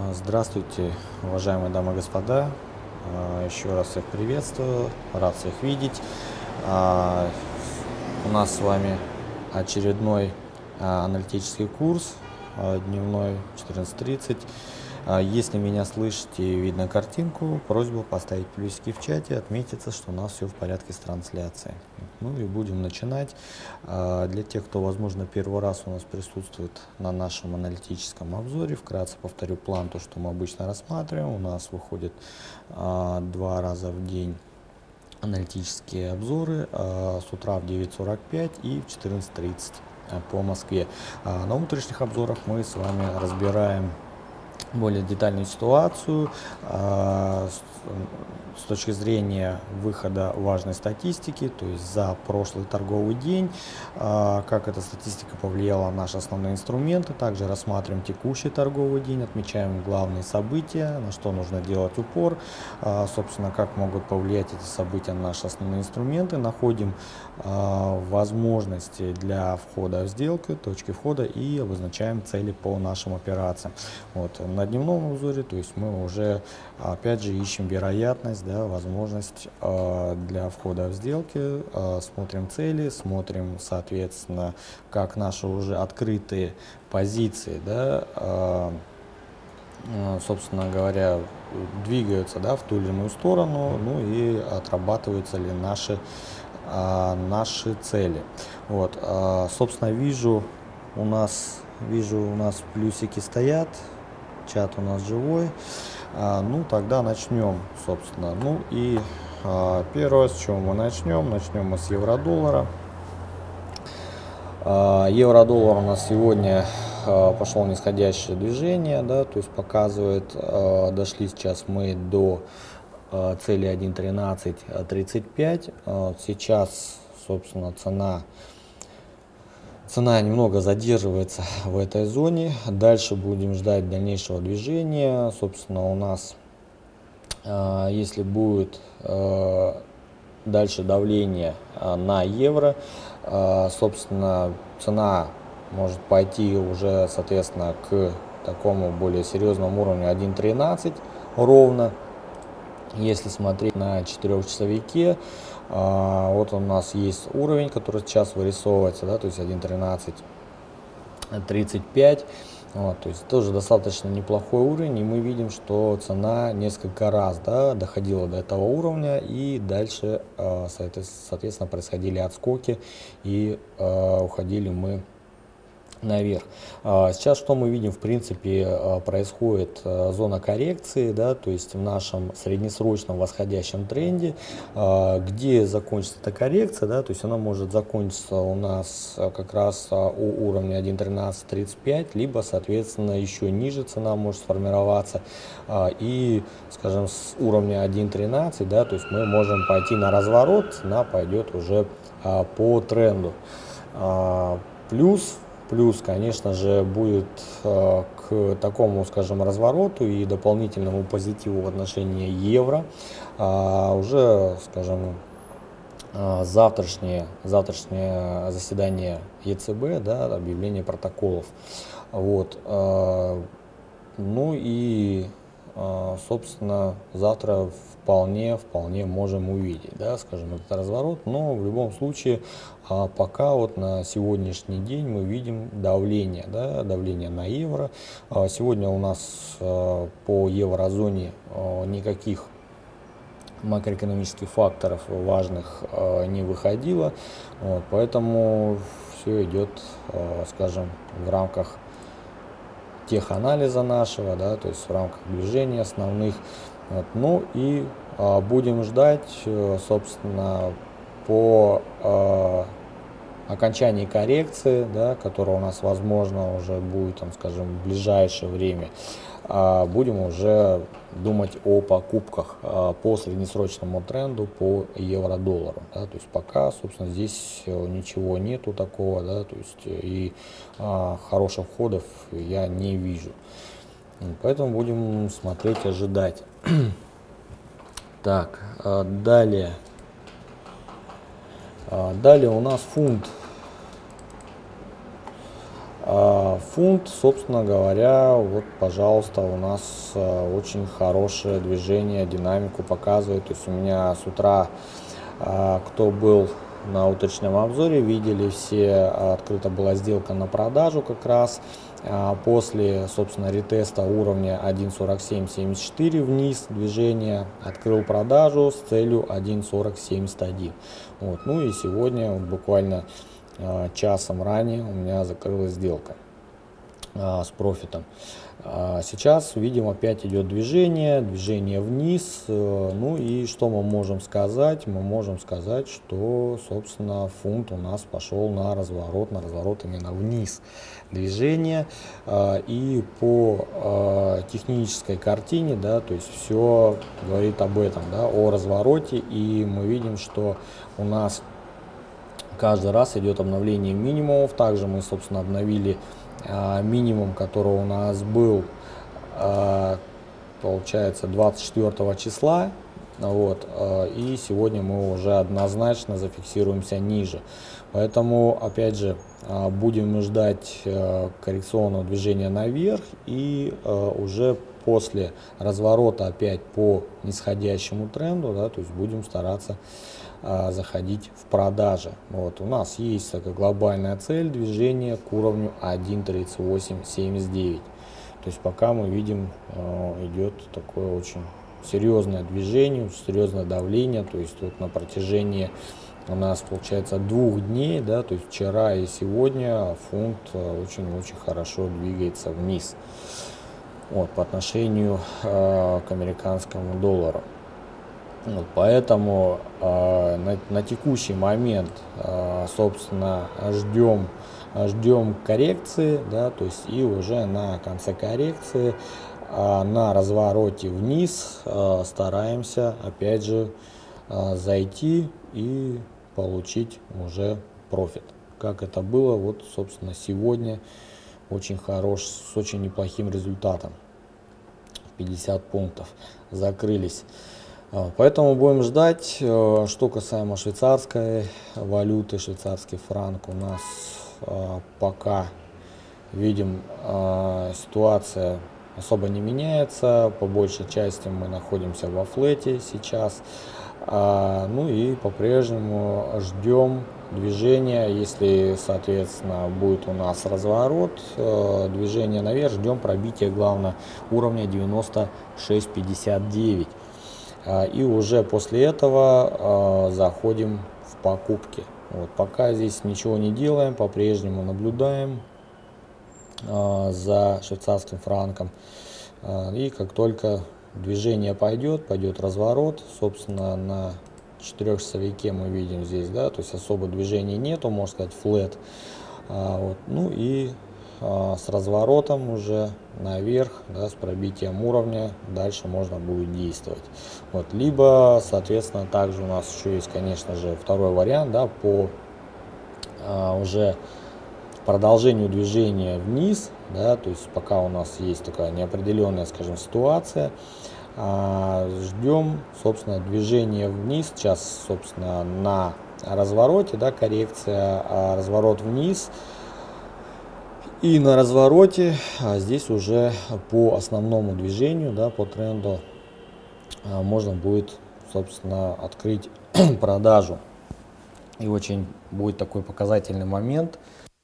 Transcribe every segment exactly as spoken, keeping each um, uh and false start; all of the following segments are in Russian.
Здравствуйте, уважаемые дамы и господа. Еще раз всех приветствую, рад всех видеть. У нас с вами очередной аналитический курс, дневной, четырнадцать тридцать. Если меня слышите и видно картинку, просьба поставить плюсики в чате, отметиться, что у нас все в порядке с трансляцией. Ну и будем начинать. Для тех, кто, возможно, первый раз у нас присутствует на нашем аналитическом обзоре, вкратце повторю план, то, что мы обычно рассматриваем. У нас выходит два раза в день аналитические обзоры, с утра в девять сорок пять и в четырнадцать тридцать по Москве. На утренних обзорах мы с вами разбираем более детальную ситуацию э, с, с точки зрения выхода важной статистики, то есть за прошлый торговый день, э, как эта статистика повлияла на наши основные инструменты. Также рассматриваем текущий торговый день, отмечаем главные события, на что нужно делать упор, э, собственно, как могут повлиять эти события на наши основные инструменты. Находим э, возможности для входа в сделку, точки входа и обозначаем цели по нашим операциям. Вот. На дневном обзоре, то есть мы уже опять же ищем вероятность, да, возможность э, для входа в сделки, э, смотрим цели, смотрим, соответственно, как наши уже открытые позиции, да, э, э, собственно говоря, двигаются, да, в ту или иную сторону, ну и отрабатываются ли наши, э, наши цели. Вот, э, собственно, вижу у нас, вижу у нас плюсики стоят. Чат у нас живой. А, ну, тогда начнем, собственно. Ну и а, первое, с чего мы начнем, начнем мы с евро-доллара. А, евро-доллар у нас сегодня а, пошел нисходящее движение, да, то есть показывает, а, дошли сейчас мы до а, цели один тринадцать тридцать пять. А, сейчас, собственно, цена Цена немного задерживается в этой зоне. Дальше будем ждать дальнейшего движения. Собственно, у нас, э, если будет э, дальше давление э, на евро, э, собственно, цена может пойти уже, соответственно, к такому более серьезному уровню один тринадцать ровно. Если смотреть на четырехчасовике, а, вот у нас есть уровень, который сейчас вырисовывается, да, то есть один тринадцать тридцать пять, вот, то есть тоже достаточно неплохой уровень, и мы видим, что цена несколько раз, да, доходила до этого уровня, и дальше, а, соответственно, происходили отскоки, и а, уходили мы наверх. Сейчас что мы видим? В принципе, происходит зона коррекции, да, то есть в нашем среднесрочном восходящем тренде. Где закончится эта коррекция, да, то есть она может закончиться у нас как раз у уровня один тринадцать тридцать пять, либо, соответственно, еще ниже цена может сформироваться, и, скажем, с уровня один тринадцать, да, то есть мы можем пойти на разворот, цена пойдет уже по тренду. Плюс Плюс, конечно же, будет э, к такому, скажем, развороту и дополнительному позитиву в отношении евро э, уже, скажем, э, завтрашнее, завтрашнее заседание ЕЦБ, да, объявление протоколов. Вот, э, ну и, э, собственно, завтра вполне, вполне можем увидеть, да, скажем, этот разворот, но в любом случае, а пока вот на сегодняшний день мы видим давление, да, давление на евро. А сегодня у нас а, по еврозоне а, никаких макроэкономических факторов важных а, не выходило, вот, поэтому все идет, а, скажем, в рамках теханализа нашего, да, то есть в рамках движения основных. Вот, ну и а, будем ждать, собственно, по а, окончании коррекции, да, которая у нас, возможно, уже будет, там, скажем, в ближайшее время, а, будем уже думать о покупках а, по среднесрочному тренду по евро-доллару. Да, то есть пока, собственно, здесь ничего нету такого, да, то есть и а, хороших входов я не вижу. Поэтому будем смотреть, ожидать. Так, далее. Далее у нас фунт. фунт, собственно говоря, вот, пожалуйста, у нас э, очень хорошее движение, динамику показывает. То есть у меня с утра, э, кто был на уточном обзоре, видели все, открыта была сделка на продажу как раз. После, собственно, ретеста уровня один сорок семь семьдесят четыре вниз движение, открыл продажу с целью один сорок семьдесят один. Вот. Ну и сегодня, вот, буквально э, часом ранее у меня закрылась сделка э, с профитом. А сейчас видим, опять идет движение, движение вниз. Э, ну и что мы можем сказать? Мы можем сказать, что, собственно, фунт у нас пошел на разворот, на разворот именно вниз движение. Э, и по э, технической картине, да, то есть все говорит об этом, да, о развороте. И мы видим, что у нас каждый раз идет обновление минимумов. Также мы, собственно, обновили а, минимум, который у нас был, а, получается, двадцать четвёртого числа. Вот, а, и сегодня мы уже однозначно зафиксируемся ниже. Поэтому, опять же, а, будем ждать а, коррекционного движения наверх, и а, уже после разворота опять по нисходящему тренду, да, то есть будем стараться а, заходить в продажи. Вот, у нас есть такая глобальная цель движения к уровню один тридцать восемь семьдесят девять. То есть пока мы видим, а, идет такое очень серьезное движение, очень серьезное давление. То есть вот на протяжении у нас получается двух дней, да, то есть вчера и сегодня фунт очень-очень хорошо двигается вниз. Вот, по отношению э, к американскому доллару. Вот, поэтому э, на, на текущий момент, э, собственно, ждем, ждем коррекции, да, то есть и уже на конце коррекции, э, на развороте вниз э, стараемся, опять же, э, зайти и получить уже профит. Как это было, вот, собственно, сегодня. Очень хорош, с очень неплохим результатом. пятьдесят пунктов закрылись. Поэтому будем ждать. Что касаемо швейцарской валюты, швейцарский франк, у нас пока видим, ситуация особо не меняется. По большей части мы находимся во флете сейчас. Ну и по-прежнему ждем движения. Если, соответственно, будет у нас разворот, движение наверх, ждем пробития, главное, уровня девяносто шесть пятьдесят девять. И уже после этого заходим в покупки. Вот, пока здесь ничего не делаем, по-прежнему наблюдаем за швейцарским франком. И как только движение пойдет, пойдет разворот, собственно, на четырехчасовике мы видим здесь, да, то есть особо движения нету, можно сказать, флэт. А, вот, ну и а, с разворотом уже наверх, да, с пробитием уровня, дальше можно будет действовать. Вот, либо, соответственно, также у нас еще есть, конечно же, второй вариант, да, по а, уже продолжению движения вниз, да, то есть пока у нас есть такая неопределенная, скажем, ситуация, а, ждем, собственно, движение вниз. Сейчас, собственно, на развороте, да, коррекция, а, разворот вниз, и на развороте а здесь уже по основному движению, да, по тренду а, можно будет, собственно, открыть продажу. И очень будет такой показательный момент.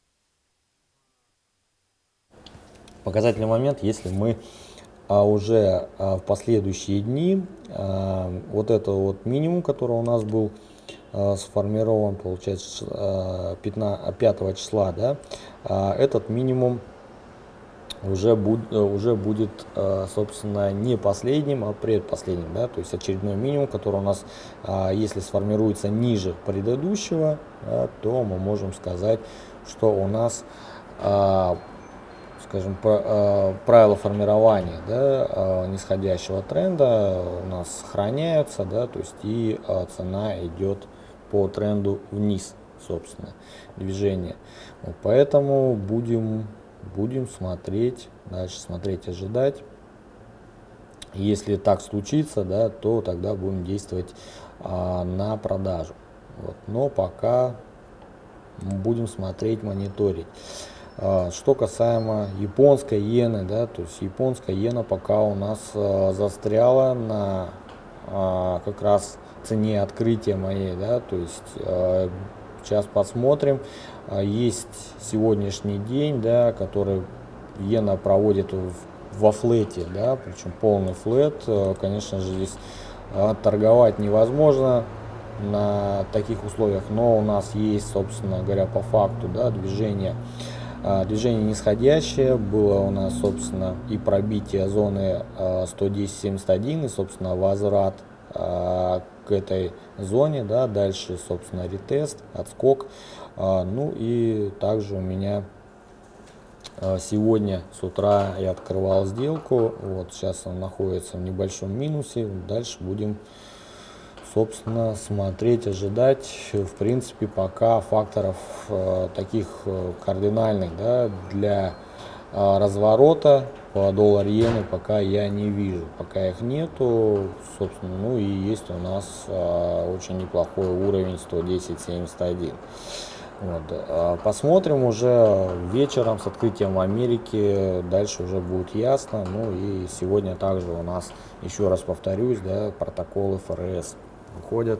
Показательный момент, если мы а, уже а, в последующие дни а, вот это вот минимум, который у нас был а, сформирован, получается, а, пятого числа, да, а, этот минимум уже, буд, уже будет, а, собственно, не последним, а предпоследним, да, то есть очередной минимум, который у нас, а, если сформируется ниже предыдущего, да, то мы можем сказать, что у нас а, скажем, правила формирования, да, нисходящего тренда у нас сохраняются, да, то есть и цена идет по тренду вниз, собственно, движение. Вот поэтому будем, будем смотреть, дальше смотреть, ожидать. Если так случится, да, то тогда будем действовать а, на продажу. Вот. Но пока будем смотреть, мониторить. Что касаемо японской иены, да, то есть японская иена пока у нас застряла на как раз цене открытия моей, да, то есть сейчас посмотрим. Есть сегодняшний день, да, который иена проводит в, во флете, да, причем полный флет. Конечно же, здесь торговать невозможно на таких условиях, но у нас есть, собственно говоря, по факту, да, движение. Движение нисходящее, было у нас, собственно, и пробитие зоны сто десять семьдесят один, и, собственно, возврат к этой зоне, да, дальше, собственно, ретест, отскок. Ну и также у меня сегодня с утра я открывал сделку, вот сейчас он находится в небольшом минусе, дальше будем, собственно, смотреть, ожидать. В принципе, пока факторов э, таких э, кардинальных, да, для э, разворота по доллар-иены пока я не вижу. Пока их нету, собственно, ну и есть у нас э, очень неплохой уровень сто десять семьдесят один. Вот. Э, посмотрим уже вечером с открытием в Америке, дальше уже будет ясно. Ну и сегодня также у нас, еще раз повторюсь, да, протокол эф эр эс выходят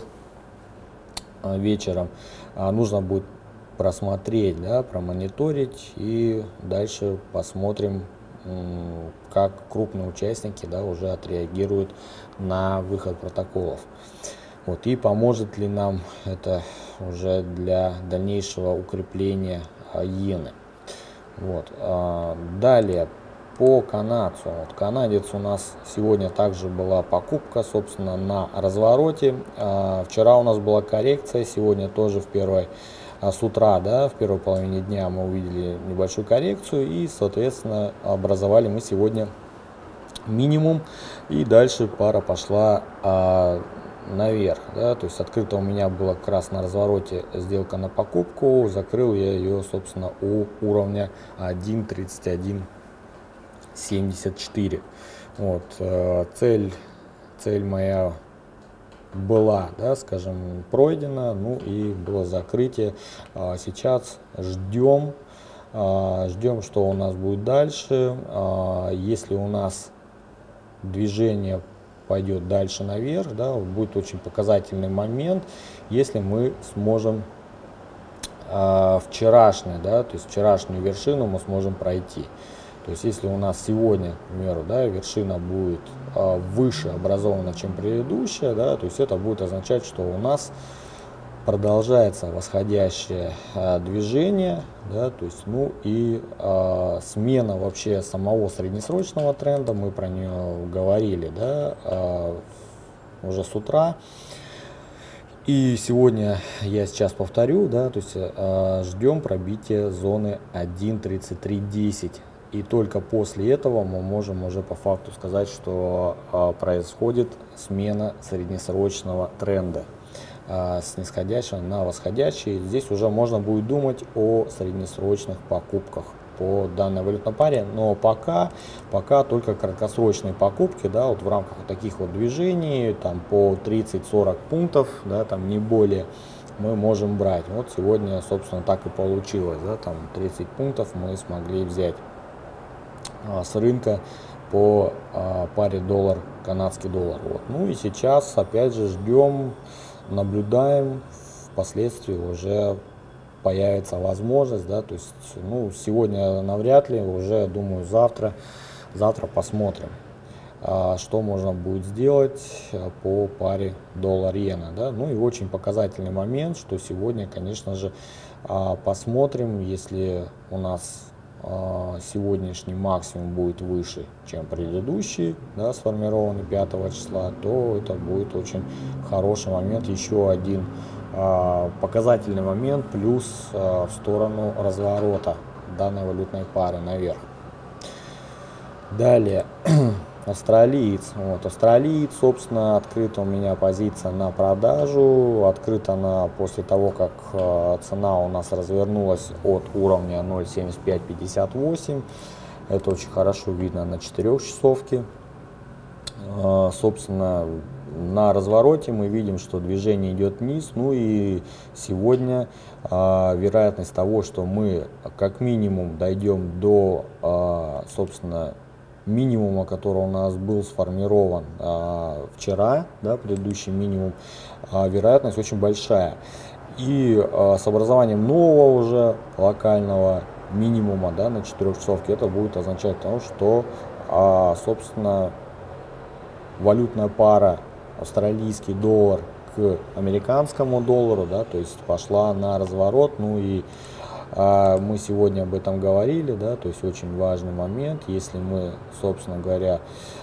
вечером, нужно будет просмотреть, да, промониторить, и дальше посмотрим, как крупные участники, да, уже отреагируют на выход протоколов. Вот, и поможет ли нам это уже для дальнейшего укрепления иены. Вот. Далее по канадцу. Вот, канадец у нас сегодня также была покупка, собственно, на развороте. А, вчера у нас была коррекция, сегодня тоже в первой, а, с утра, да, в первой половине дня мы увидели небольшую коррекцию и, соответственно, образовали мы сегодня минимум. И дальше пара пошла а, наверх, да, то есть открыто у меня была как раз на развороте сделка на покупку, закрыл я ее, собственно, у уровня один тридцать один семьдесят четыре. Вот, э, цель, цель моя была, да, скажем, пройдена, ну и было закрытие. А сейчас ждем, а, ждем, что у нас будет дальше. А, если у нас движение пойдет дальше наверх, да, будет очень показательный момент, если мы сможем а, вчерашний, да, то есть вчерашнюю вершину мы сможем пройти. То есть если у нас сегодня, к примеру, да, вершина будет а, выше образована, чем предыдущая, да, то есть это будет означать, что у нас продолжается восходящее а, движение, да, то есть, ну и а, смена вообще самого среднесрочного тренда, мы про нее говорили, да, а, уже с утра. И сегодня я сейчас повторю, да, то есть а, ждем пробития зоны один тридцать три десять. И только после этого мы можем уже по факту сказать, что а, происходит смена среднесрочного тренда а, с нисходящего на восходящий. Здесь уже можно будет думать о среднесрочных покупках по данной валютной паре, но пока, пока только краткосрочные покупки, да, вот в рамках вот таких вот движений, там по тридцать-сорок пунктов, да, там не более, мы можем брать. Вот сегодня, собственно, так и получилось, да, там тридцать пунктов мы смогли взять с рынка по а, паре доллар, канадский доллар. Вот. Ну и сейчас опять же ждем, наблюдаем, впоследствии уже появится возможность, да, то есть, ну, сегодня навряд ли, уже, думаю, завтра, завтра посмотрим, а, что можно будет сделать по паре доллар-иена, да. Ну и очень показательный момент, что сегодня, конечно же, а, посмотрим, если у нас сегодняшний максимум будет выше, чем предыдущий, да, сформированный пятого числа, то это будет очень хороший момент, еще один а, показательный момент, плюс а, в сторону разворота данной валютной пары наверх. Далее австралиец. Вот, австралиец, собственно, открыта у меня позиция на продажу. Открыта она после того, как э, цена у нас развернулась от уровня ноль семьдесят пять пятьдесят восемь. Это очень хорошо видно на четырехчасовке. Э, собственно, на развороте мы видим, что движение идет вниз, ну и сегодня а, вероятность того, что мы как минимум дойдем до, а, собственно, минимума, который у нас был сформирован а, вчера, да, предыдущий минимум, а, вероятность очень большая. И а, с образованием нового уже локального минимума, да, на четырехчасовке, это будет означать то, что, а, собственно, валютная пара австралийский доллар к американскому доллару, да, то есть пошла на разворот. Ну и а, мы сегодня об этом говорили, да, то есть очень важный момент. Если мы, собственно говоря,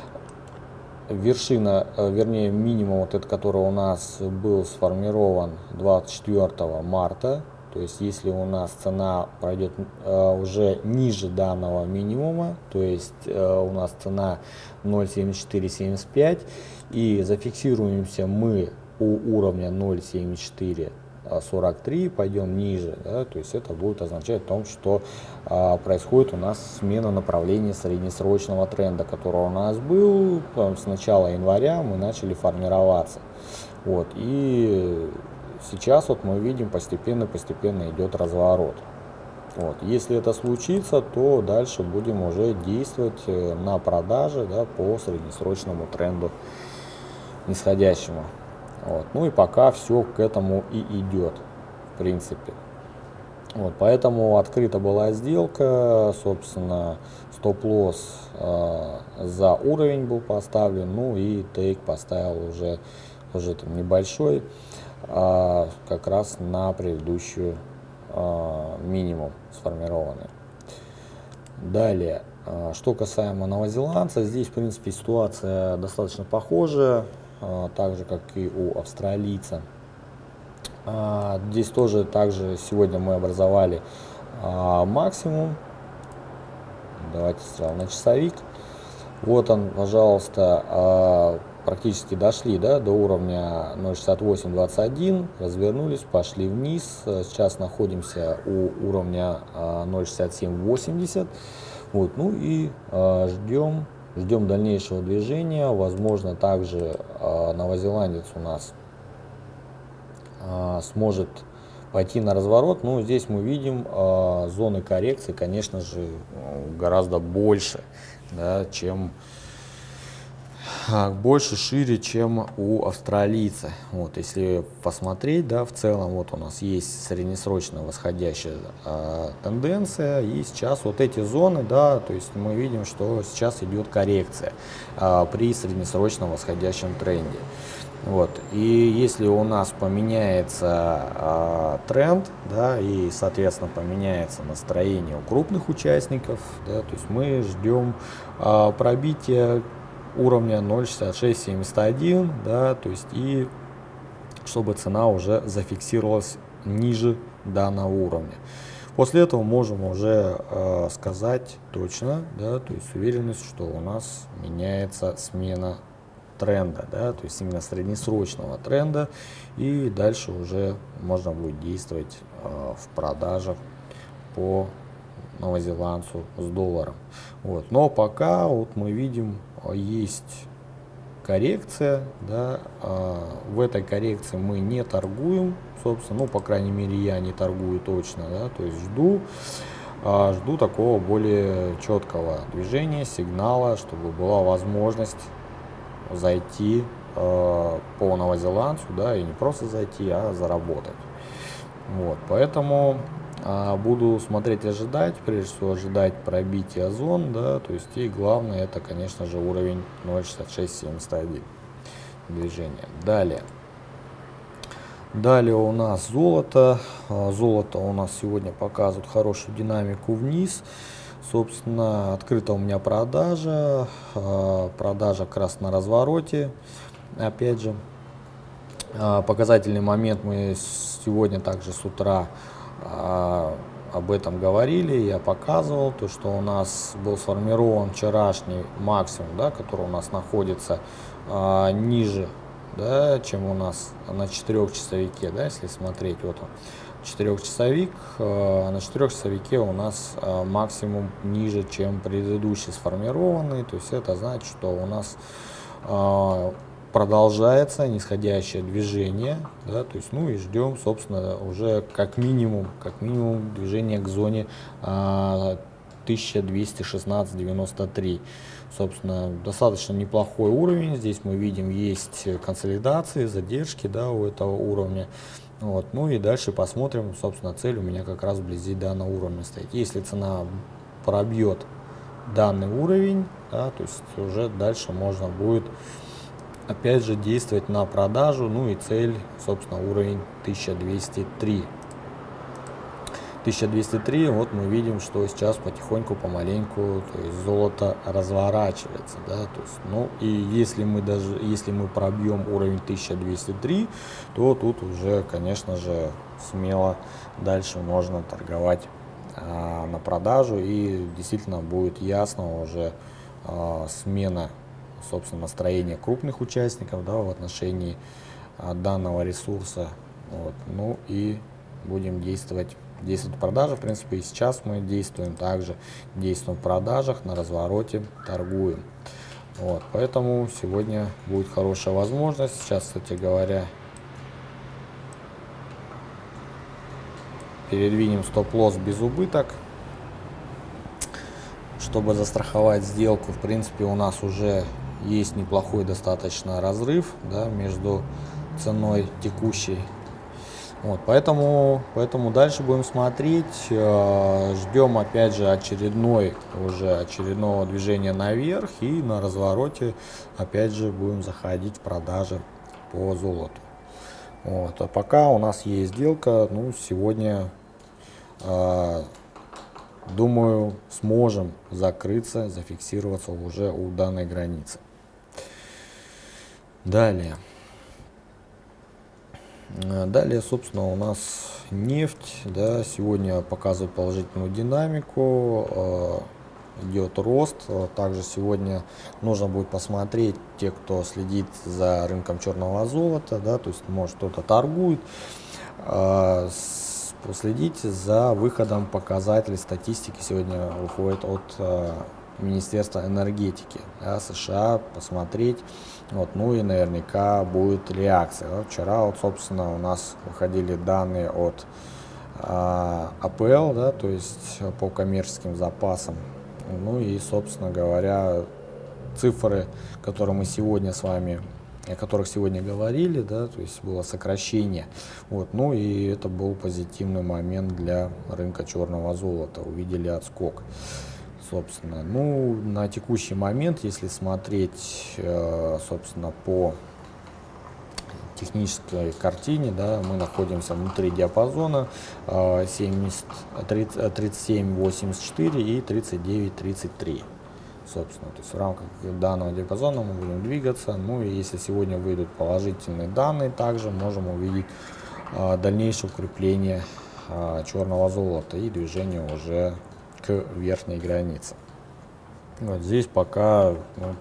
вершина, вернее минимум, вот этот, который у нас был сформирован двадцать четвёртого марта, то есть если у нас цена пройдет э, уже ниже данного минимума, то есть э, у нас цена ноль семьдесят четыре семьдесят пять, и зафиксируемся мы у уровня ноль семьдесят четыре сорок три, пойдем ниже, да, то есть это будет означать о том, что а, происходит у нас смена направления среднесрочного тренда, который у нас был там, с начала января, мы начали формироваться. Вот, и сейчас вот мы видим, постепенно-постепенно идет разворот. Вот. Если это случится, то дальше будем уже действовать на продаже, да, по среднесрочному тренду нисходящему. Вот. Ну и пока все к этому и идет, в принципе. Вот. Поэтому открыта была сделка, собственно, стоп-лосс э, за уровень был поставлен, ну и тейк поставил уже, уже там небольшой, э, как раз на предыдущую э, минимум сформированный. Далее, э, что касаемо новозеландца, здесь, в принципе, ситуация достаточно похожая, так же как и у австралийца. Здесь тоже также сегодня мы образовали максимум. Давайте сразу на часовик. Вот он, пожалуйста, практически дошли, да, до уровня ноль шестьдесят восемь двадцать один, развернулись, пошли вниз. Сейчас находимся у уровня ноль шестьдесят семь восемьдесят. Вот, ну и ждем. Ждем дальнейшего движения. Возможно, также э, новозеландец у нас э, сможет пойти на разворот. Но здесь мы видим э, зоны коррекции, конечно же, гораздо больше, да, чем больше, шире, чем у австралийца. Вот, если посмотреть, да, в целом, вот у нас есть среднесрочная восходящая э, тенденция, и сейчас вот эти зоны, да, то есть мы видим, что сейчас идет коррекция э, при среднесрочном восходящем тренде. Вот, и если у нас поменяется э, тренд, да, и, соответственно, поменяется настроение у крупных участников, да, то есть мы ждем э, пробития уровня ноль шестьдесят шесть семьдесят один, да, то есть и чтобы цена уже зафиксировалась ниже данного уровня. После этого можем уже э, сказать точно, да, то есть уверенность, что у нас меняется смена тренда, да, то есть именно среднесрочного тренда, и дальше уже можно будет действовать э, в продажах по новозеландцу с долларом. Вот. Но пока вот мы видим, есть коррекция, да, а в этой коррекции мы не торгуем, собственно, ну, по крайней мере, я не торгую точно, да, то есть жду, а, жду такого более четкого движения, сигнала, чтобы была возможность зайти а, по новозеландцу, да, и не просто зайти, а заработать. Вот, поэтому а, буду смотреть и ожидать, прежде всего ожидать пробития зон, да, то есть и главное это, конечно же, уровень ноль шестьдесят шесть семьдесят один движения. Далее. Далее у нас золото. Золото у нас сегодня показывает хорошую динамику вниз. Собственно, открыта у меня продажа. Продажа как раз на развороте. Опять же, показательный момент мы сегодня также с утра об этом говорили, я показывал, то, что у нас был сформирован вчерашний максимум, да, который у нас находится а, ниже, да, чем у нас на четырехчасовике, да, если смотреть, вот он, четырехчасовик, а, на четырехчасовике у нас а, максимум ниже, чем предыдущий сформированный, то есть это значит, что у нас а, продолжается нисходящее движение, да, то есть, ну и ждем, собственно, уже как минимум, как минимум движение к зоне а, тысяча двести шестнадцать девяносто три. Собственно, достаточно неплохой уровень. Здесь мы видим, есть консолидации, задержки, да, у этого уровня. Вот. Ну и дальше посмотрим, собственно, цель у меня как раз вблизи данного уровня стоит. Если цена пробьет данный уровень, да, то есть уже дальше можно будет опять же действовать на продажу. Ну и цель, собственно, уровень тысяча двести три. тысяча двести три, вот мы видим, что сейчас потихоньку, помаленьку, то есть золото разворачивается, да, то есть, ну и если мы даже, если мы пробьем уровень тысяча двести три, то тут уже, конечно же, смело дальше можно торговать а, на продажу, и действительно будет ясно уже а, смена, собственно, настроения крупных участников, да, в отношении а, данного ресурса, вот, ну и будем действовать действовать в продаже. В принципе, и сейчас мы действуем также, действуем в продажах, на развороте торгуем. Вот, поэтому сегодня будет хорошая возможность. Сейчас, кстати говоря, передвинем стоп-лосс без убыток, чтобы застраховать сделку. В принципе, у нас уже есть неплохой достаточно разрыв, да, между ценой текущей. Вот, поэтому, поэтому дальше будем смотреть, э, ждем опять же очередной, уже очередного движения наверх, и на развороте опять же будем заходить в продажи по золоту. Вот, а пока у нас есть сделка, ну сегодня, э, думаю, сможем закрыться, зафиксироваться уже у данной границы. Далее. Далее, собственно, у нас нефть, да, сегодня показывает положительную динамику, э, идет рост. Также сегодня нужно будет посмотреть, те, кто следит за рынком черного золота, да, то есть, может, кто-то торгует, э, последите за выходом показателей статистики. Сегодня выходит от э, Министерства энергетики, да, США, посмотреть. Вот, ну и наверняка будет реакция. Да. Вчера, вот, собственно, у нас выходили данные от а, АПЛ, да, то есть по коммерческим запасам. Ну и, собственно говоря, цифры, которые мы сегодня с вами, о которых сегодня говорили, да, то есть было сокращение. Вот, ну и это был позитивный момент для рынка черного золота. Увидели отскок. Собственно, ну, на текущий момент, если смотреть, э, собственно, по технической картине, да, мы находимся внутри диапазона э, тридцать семь восемьдесят четыре и тридцать девять тридцать три. Собственно, то есть в рамках данного диапазона мы будем двигаться. Ну и если сегодня выйдут положительные данные, также можем увидеть э, дальнейшее укрепление э, черного золота и движение уже к верхней границе. Вот здесь пока, ну,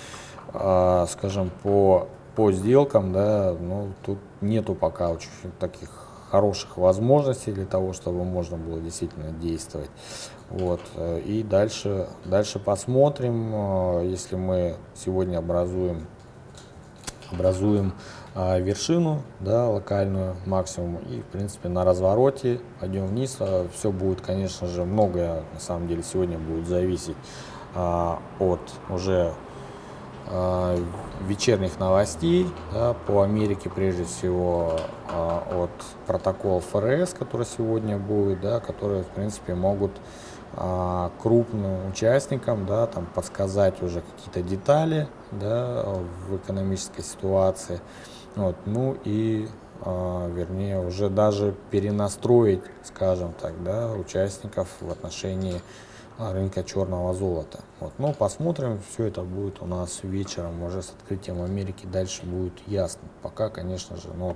а, скажем, по, по сделкам, да, ну, тут нету пока очень таких хороших возможностей для того, чтобы можно было действительно действовать. Вот, и дальше, дальше посмотрим, если мы сегодня образуем, образуем а, вершину, да, локальную максимум, и в принципе на развороте пойдем вниз. А, все будет, конечно же, многое на самом деле сегодня будет зависеть а, от уже а, вечерних новостей, да, по Америке, прежде всего а, от протокола эф эр эс, который сегодня будет, да, которые в принципе могут а, крупным участникам, да, там подсказать уже какие-то детали, да, в экономической ситуации. Вот, ну и, а, вернее, уже даже перенастроить, скажем так, да, участников в отношении а, рынка черного золота. Вот, ну, посмотрим, все это будет у нас вечером, уже с открытием Америки, дальше будет ясно. Пока, конечно же, ну,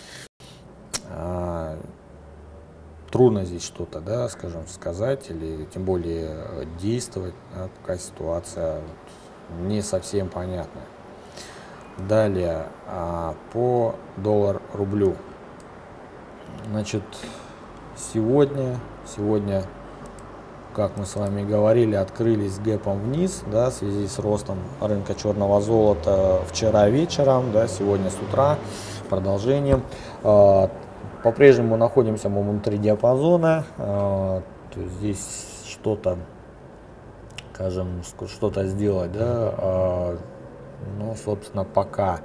а, трудно здесь что-то, да, скажем, сказать или тем более действовать, да, пока ситуация не совсем понятная. Далее, а, по доллар-рублю. Значит, сегодня, сегодня как мы с вами говорили, открылись гэпом вниз, да, в связи с ростом рынка черного золота вчера вечером, да, сегодня с утра, продолжением. По-прежнему находимся мы внутри диапазона, то есть здесь что-то, скажем, что-то сделать, да, ну, собственно, пока.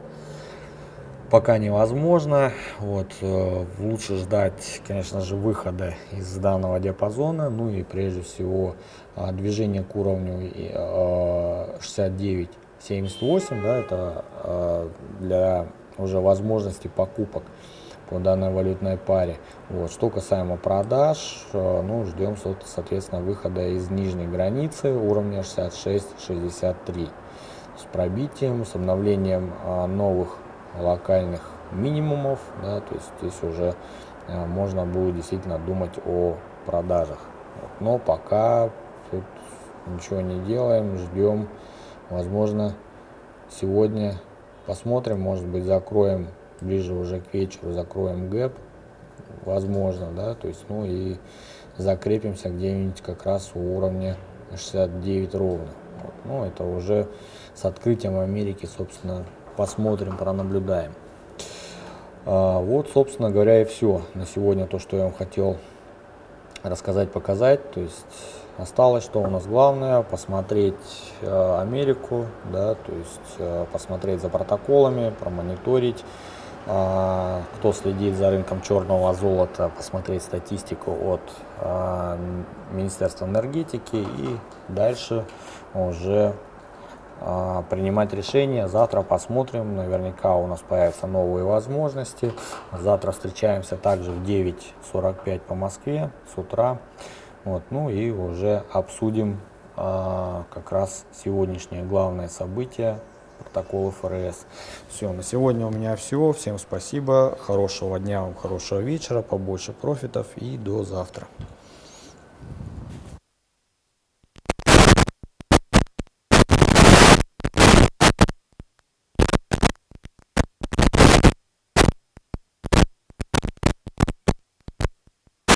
Пока невозможно. Вот, э, лучше ждать, конечно же, выхода из данного диапазона. Ну и прежде всего э, движение к уровню э, шестьдесят девять семьдесят восемь. Да, это э, для уже возможности покупок по данной валютной паре. Вот. Что касаемо продаж, э, ну, ждем, соответственно, выхода из нижней границы уровня шестьдесят шесть шестьдесят три с пробитием, с обновлением э, новых локальных минимумов, да, то есть здесь уже э, можно будет действительно думать о продажах. Вот. Но пока тут ничего не делаем, ждем. Возможно, сегодня посмотрим, может быть, закроем ближе уже к вечеру, закроем гэп, возможно, да, то есть, ну и закрепимся где-нибудь как раз у уровня шестьдесят девять ровно. Вот. Ну, это уже с открытием Америки, собственно, посмотрим, пронаблюдаем. А, вот, собственно говоря, и все на сегодня, то, что я вам хотел рассказать, показать. То есть осталось, что у нас главное, посмотреть э, Америку, да, то есть э, посмотреть за протоколами, промониторить. А, кто следит за рынком черного золота, посмотреть статистику от а, Министерства энергетики и дальше уже принимать решения. Завтра посмотрим, наверняка у нас появятся новые возможности. Завтра встречаемся также в девять сорок пять по Москве с утра. Вот, ну и уже обсудим а, как раз сегодняшнее главное событие, протокол эф эр эс. Все, на сегодня у меня все. Всем спасибо, хорошего дня вам, хорошего вечера, побольше профитов и до завтра.